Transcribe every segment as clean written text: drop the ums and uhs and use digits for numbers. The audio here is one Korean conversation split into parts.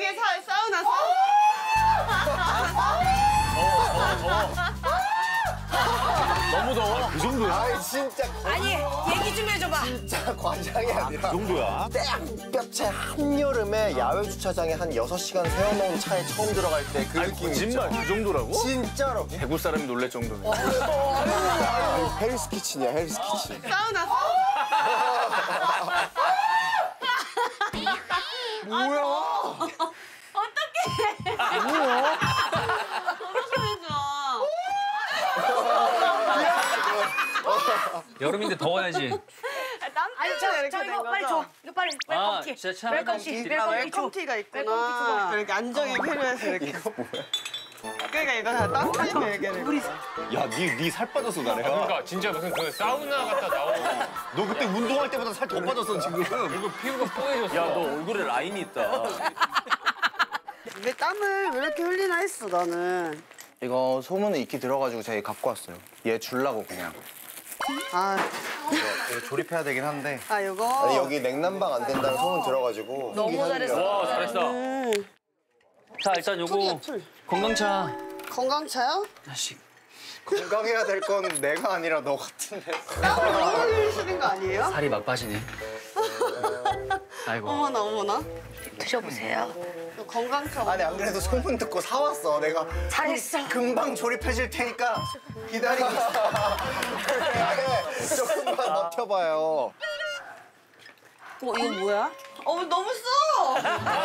저녁에 사우나 너무 더워. 그 정도야? 아이 진짜 아니 얘기 좀 해줘봐. 진짜 과장이 아니라 그 정도야? 땡볕에 한여름에 야외 주차장에 한 6시간 세워놓은 차에 처음 들어갈 때 그 느낌 거짓말 있죠? 그 정도라고? 진짜로. 대구 사람이 놀랄 정도네. 헬스 키친이야, 헬스 키친. 사우나. 뭐야? 어떡해. 뭐야? 여름인데 더워야지. 아니 저 이거 빨리 줘. 이거 빨리 웰컴티. 진짜 참. 웰컴티. 웰컴티가 있구나. 이렇게 안정이 필요해서 이렇게. 이거 뭐야? 그러니까 이거 다 따뜻한 얘기를. 야, 니 살 빠졌어, 나래야. 그러니까 진짜 무슨 그 사우나 갔다 나오고 너 그때 운동할 때보다 살 더 빠졌어, 지금. 그리고 피부가 뽀얘졌어. 야, 너 얼굴에 라인이 있다. 왜 땀을 왜 이렇게 흘리나 했어 나는. 이거 소문에 익히 들어가지고 제가 갖고 왔어요. 얘 주려고 그냥. 아 이거 조립해야 되긴 한데. 이거. 아니 여기 냉난방 안 된다는 소문 들어가지고. 너무 잘했어. 와 잘했어. 자 일단 요거 건강차 건강차요? 하나씩. 건강해야 될 건 내가 아니라 너 같은데. 땀을 너무 흘리시는 거 아니에요? 살이 막 빠지네. 아이고. 어머나. 드셔보세요. 이거 건강차. 아니 안 그래도 소문 듣고 사왔어. 내가 잘했어. 금방 조립해줄 테니까 기다리고 있어. 그래, 조금만 버텨봐요. 이거 뭐야? 너무 써.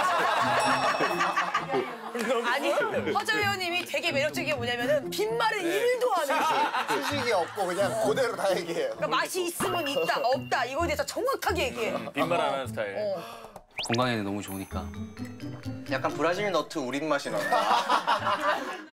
아니 허재 회원님이 되게 매력적인 게 뭐냐면은 빈말을 1도 안 해. 수식이 없고 그냥 그대로 다 얘기해요. 그러니까 맛이 있으면 있다, 없다 이거에 대해서 정확하게 얘기해. 빈말 안 하는 스타일. 건강에는 너무 좋으니까. 약간 브라질 너트 우린 맛이 난다.